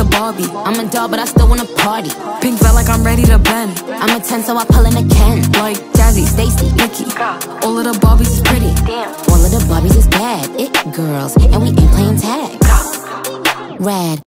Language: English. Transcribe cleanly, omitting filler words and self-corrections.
Barbie. I'm a doll, but I still wanna party. Pink felt like I'm ready to bend. I'm a 10, so I pull in a Ken. Like Jazzy, Stacy, Nikki, all of the Barbies is pretty. all of the Barbies is bad. It girls, and we ain't playing tag. Rad.